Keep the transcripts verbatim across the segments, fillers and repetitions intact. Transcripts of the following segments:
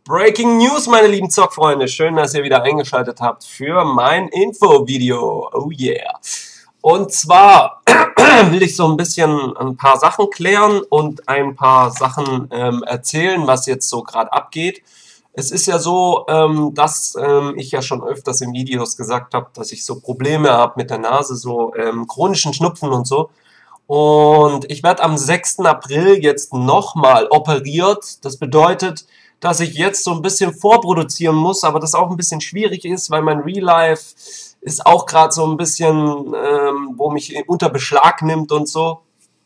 Breaking News, meine lieben Zockfreunde. Schön, dass ihr wieder eingeschaltet habt für mein Info-Video. Oh yeah. Und zwar will ich so ein bisschen ein paar Sachen klären und ein paar Sachen ähm, erzählen, was jetzt so gerade abgeht. Es ist ja so, ähm, dass ähm, ich ja schon öfters in Videos gesagt habe, dass ich so Probleme habe mit der Nase, so ähm, chronischen Schnupfen und so. Und ich werde am sechsten April jetzt nochmal operiert. Das bedeutet, dass ich jetzt so ein bisschen vorproduzieren muss, aber das auch ein bisschen schwierig ist, weil mein Real Life ist auch gerade so ein bisschen, ähm, wo mich unter Beschlag nimmt und so.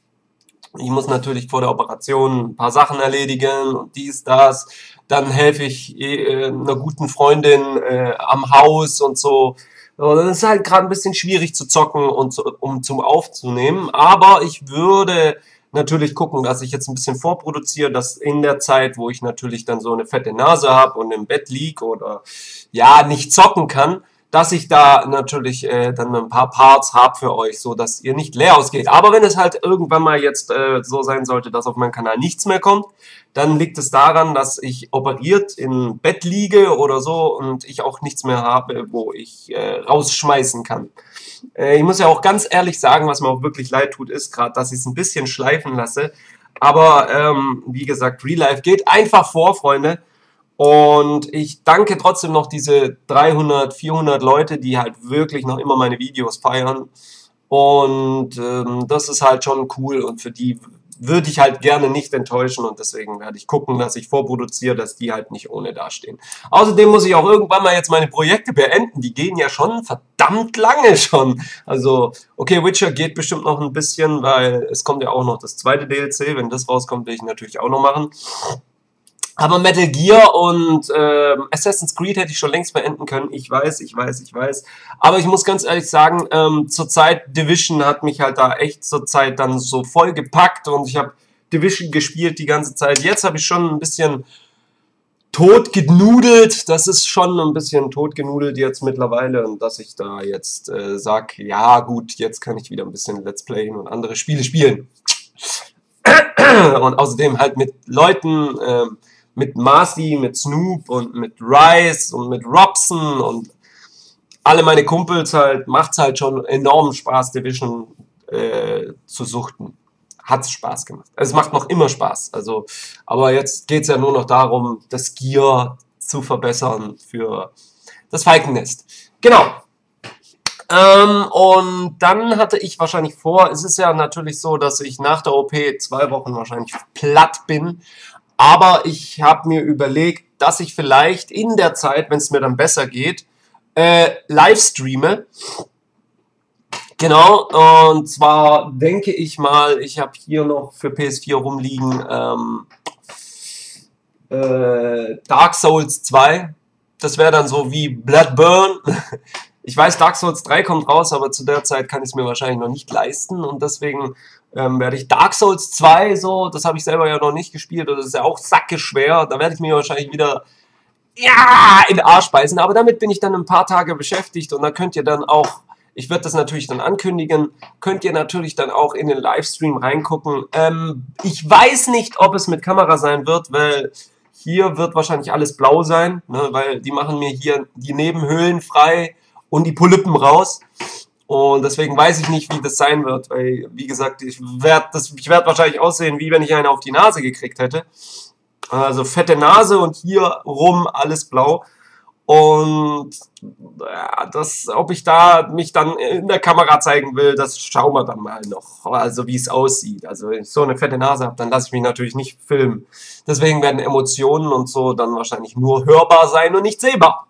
Ich muss natürlich vor der Operation ein paar Sachen erledigen und dies, das. Dann helfe ich äh, einer guten Freundin äh, am Haus und so. Das ist halt gerade ein bisschen schwierig zu zocken und zu, um zum aufzunehmen. Aber ich würde natürlich gucken, dass ich jetzt ein bisschen vorproduziere, dass in der Zeit, wo ich natürlich dann so eine fette Nase habe und im Bett liege oder ja nicht zocken kann, dass ich da natürlich äh, dann ein paar Parts habe für euch, so dass ihr nicht leer ausgeht. Aber wenn es halt irgendwann mal jetzt äh, so sein sollte, dass auf meinem Kanal nichts mehr kommt, dann liegt es daran, dass ich operiert im Bett liege oder so und ich auch nichts mehr habe, wo ich äh, rausschmeißen kann. Äh, ich muss ja auch ganz ehrlich sagen, was mir auch wirklich leid tut, ist gerade, dass ich es ein bisschen schleifen lasse. Aber ähm, wie gesagt, Real Life geht einfach vor, Freunde. Und ich danke trotzdem noch diese dreihundert, vierhundert Leute, die halt wirklich noch immer meine Videos feiern. Und ähm, das ist halt schon cool und für die würde ich halt gerne nicht enttäuschen und deswegen werde ich gucken, dass ich vorproduziere, dass die halt nicht ohne dastehen. Außerdem muss ich auch irgendwann mal jetzt meine Projekte beenden, die gehen ja schon verdammt lange schon. Also, okay, Witcher geht bestimmt noch ein bisschen, weil es kommt ja auch noch das zweite D L C, wenn das rauskommt, will ich natürlich auch noch machen. Aber Metal Gear und äh, Assassin's Creed hätte ich schon längst beenden können. Ich weiß, ich weiß, ich weiß. Aber ich muss ganz ehrlich sagen, ähm, zurzeit Division hat mich halt da echt zurzeit dann so voll gepackt und ich habe Division gespielt die ganze Zeit. Jetzt habe ich schon ein bisschen tot genudelt. Das ist schon ein bisschen tot genudelt jetzt mittlerweile und dass ich da jetzt äh, sag, ja gut, jetzt kann ich wieder ein bisschen Let's Playen und andere Spiele spielen. Und außerdem halt mit Leuten, ähm, mit Marcy, mit Snoop und mit Rice und mit Robson und alle meine Kumpels halt, macht's halt schon enormen Spaß, Division äh, zu suchten. Hat's Spaß gemacht. Also es macht noch immer Spaß. Also, aber jetzt geht's ja nur noch darum, das Gear zu verbessern für das Falkennest. Genau. Ähm, und dann hatte ich wahrscheinlich vor, es ist ja natürlich so, dass ich nach der O P zwei Wochen wahrscheinlich platt bin. Aber ich habe mir überlegt, dass ich vielleicht in der Zeit, wenn es mir dann besser geht, äh, live streame. Genau, und zwar denke ich mal, ich habe hier noch für P S vier rumliegen ähm, äh, Dark Souls zwei. Das wäre dann so wie Bloodborne. Ich weiß, Dark Souls drei kommt raus, aber zu der Zeit kann ich es mir wahrscheinlich noch nicht leisten und deswegen ähm, werde ich Dark Souls zwei, so, das habe ich selber ja noch nicht gespielt und das ist ja auch sackeschwer, da werde ich mir wahrscheinlich wieder ja, in den Arsch beißen, aber damit bin ich dann ein paar Tage beschäftigt und da könnt ihr dann auch, ich werde das natürlich dann ankündigen, könnt ihr natürlich dann auch in den Livestream reingucken. Ähm, ich weiß nicht, ob es mit Kamera sein wird, weil hier wird wahrscheinlich alles blau sein, ne, weil die machen mir hier die Nebenhöhlen frei und die Polypen raus. Und deswegen weiß ich nicht, wie das sein wird, weil, wie gesagt, ich werde das, ich werde wahrscheinlich aussehen, wie wenn ich eine auf die Nase gekriegt hätte. Also fette Nase und hier rum alles blau. Und ja, das, ob ich da mich dann in der Kamera zeigen will, das schauen wir dann mal noch. Also wie es aussieht. Also wenn ich so eine fette Nase habe, dann lasse ich mich natürlich nicht filmen. Deswegen werden Emotionen und so dann wahrscheinlich nur hörbar sein und nicht sehbar.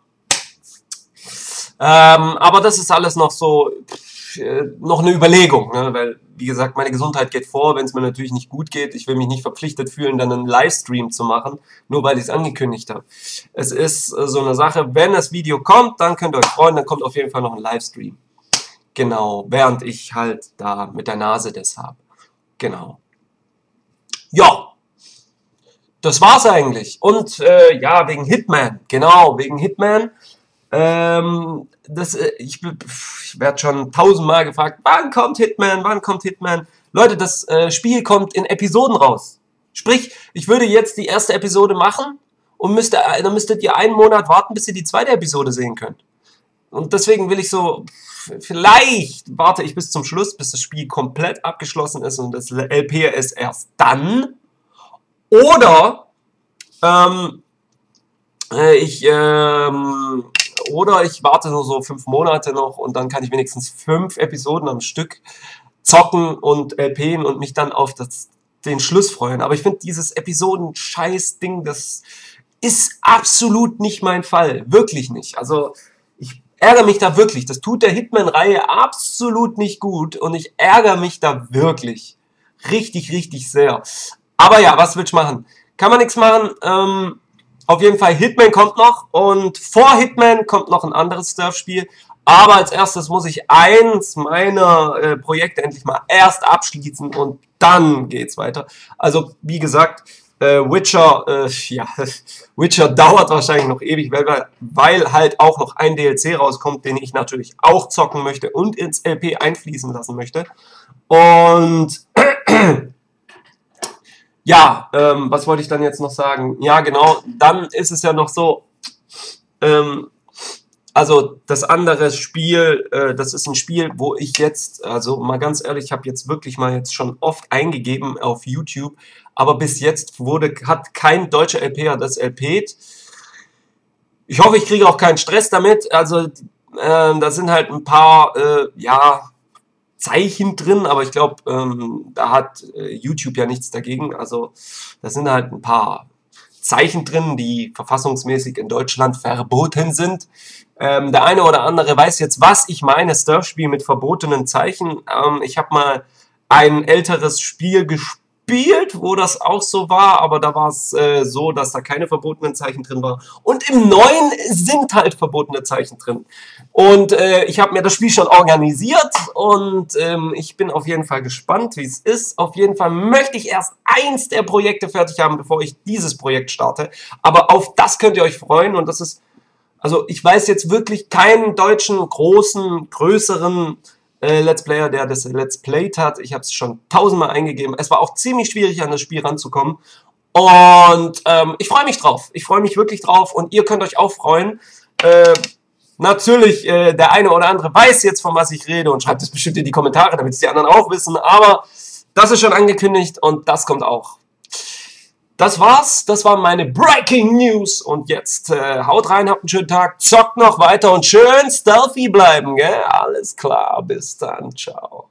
Ähm, aber das ist alles noch so, äh, noch eine Überlegung, ne? Weil, wie gesagt, meine Gesundheit geht vor, wenn es mir natürlich nicht gut geht. Ich will mich nicht verpflichtet fühlen, dann einen Livestream zu machen, nur weil ich es angekündigt habe. Es ist äh, so eine Sache, wenn das Video kommt, dann könnt ihr euch freuen, dann kommt auf jeden Fall noch ein Livestream. Genau, während ich halt da mit der Nase das habe. Genau. Ja, das war's eigentlich. Und äh, ja, wegen Hitman, genau, wegen Hitman. Ähm, das, ich, ich werde schon tausendmal gefragt, wann kommt Hitman, wann kommt Hitman? Leute, das äh, Spiel kommt in Episoden raus. Sprich, ich würde jetzt die erste Episode machen und müsst, dann müsstet ihr einen Monat warten, bis ihr die zweite Episode sehen könnt. Und deswegen will ich so, vielleicht warte ich bis zum Schluss, bis das Spiel komplett abgeschlossen ist und das L P ist erst dann. Oder ähm, ich ähm, oder ich warte nur so fünf Monate noch und dann kann ich wenigstens fünf Episoden am Stück zocken und LPen und mich dann auf das, den Schluss freuen. Aber ich finde dieses Episoden-Scheiß-Ding, das ist absolut nicht mein Fall. Wirklich nicht. Also ich ärgere mich da wirklich. Das tut der Hitman-Reihe absolut nicht gut und ich ärgere mich da wirklich. Richtig, richtig sehr. Aber ja, was willst du machen? Kann man nichts machen. Ähm, auf jeden Fall, Hitman kommt noch und vor Hitman kommt noch ein anderes Surfspiel. Aber als erstes muss ich eins meiner äh, Projekte endlich mal erst abschließen und dann geht's weiter. Also, wie gesagt, äh, Witcher, äh, ja, Witcher dauert wahrscheinlich noch ewig, weil, weil halt auch noch ein D L C rauskommt, den ich natürlich auch zocken möchte und ins L P einfließen lassen möchte. Und ja, ähm, was wollte ich dann jetzt noch sagen? Ja, genau, dann ist es ja noch so, ähm, also das andere Spiel, äh, das ist ein Spiel, wo ich jetzt, also mal ganz ehrlich, ich habe jetzt wirklich mal jetzt schon oft eingegeben auf YouTube, aber bis jetzt wurde, hat kein deutscher LPer das LP't. Ich hoffe, ich kriege auch keinen Stress damit, also äh, da sind halt ein paar, äh, ja, Zeichen drin, aber ich glaube, ähm, da hat äh, YouTube ja nichts dagegen. Also da sind halt ein paar Zeichen drin, die verfassungsmäßig in Deutschland verboten sind. Ähm, der eine oder andere weiß jetzt, was ich meine, Surfspiel mit verbotenen Zeichen. Ähm, ich habe mal ein älteres Spiel gespielt, wo das auch so war, aber da war es äh, so, dass da keine verbotenen Zeichen drin waren. Und im neuen sind halt verbotene Zeichen drin. Und äh, ich habe mir das Spiel schon organisiert und ähm, ich bin auf jeden Fall gespannt, wie es ist. Auf jeden Fall möchte ich erst eins der Projekte fertig haben, bevor ich dieses Projekt starte. Aber auf das könnt ihr euch freuen und das ist, also ich weiß jetzt wirklich keinen deutschen, großen, größeren äh, Let's Player, der das Let's Played hat. Ich habe es schon tausendmal eingegeben. Es war auch ziemlich schwierig, an das Spiel ranzukommen. Und ähm, ich freue mich drauf. Ich freue mich wirklich drauf und ihr könnt euch auch freuen. Äh, natürlich, äh, der eine oder andere weiß jetzt, von was ich rede und schreibt es bestimmt in die Kommentare, damit es die anderen auch wissen. Aber das ist schon angekündigt und das kommt auch. Das war's, das waren meine Breaking News und jetzt äh, haut rein, habt einen schönen Tag, zockt noch weiter und schön stealthy bleiben, gell? Alles klar, bis dann, ciao.